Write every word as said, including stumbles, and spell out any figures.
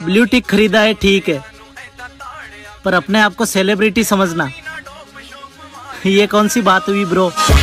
Blue tick खरीदा है ठीक है, पर अपने आप को सेलिब्रिटी समझना ये कौन सी बात हुई ब्रो।